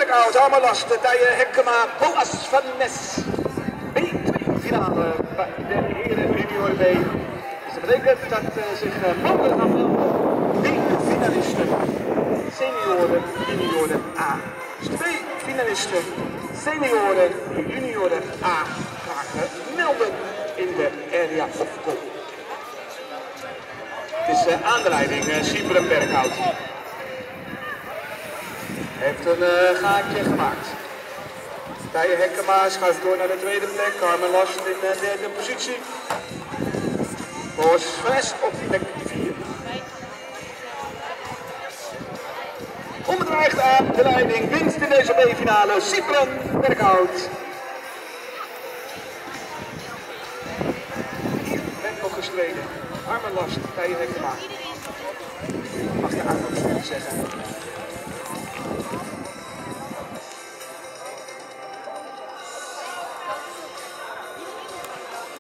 Berghout, Armelast, Tijen Hekkema, Boas van Nes. B2-finale bij de heren junioren B. Dus dat betekent dat zich mannen afmelden. B-finalisten, senioren, junioren A. Dus 2 finalisten, senioren, junioren A graag melden in de area of goal. Het is aanleiding Sieper Berghout. Heeft een gaatje gemaakt. Tijen Hekkema schuift door naar de tweede plek. Carmen Last in de derde positie. Boas Fres op plek 4. Onbedreigd aan de leiding. Winst in deze B-finale. Sieper Berghout. Hier werd nog gestreden. Armen Last, Tijen Hekkema. Mag je aandacht zeggen.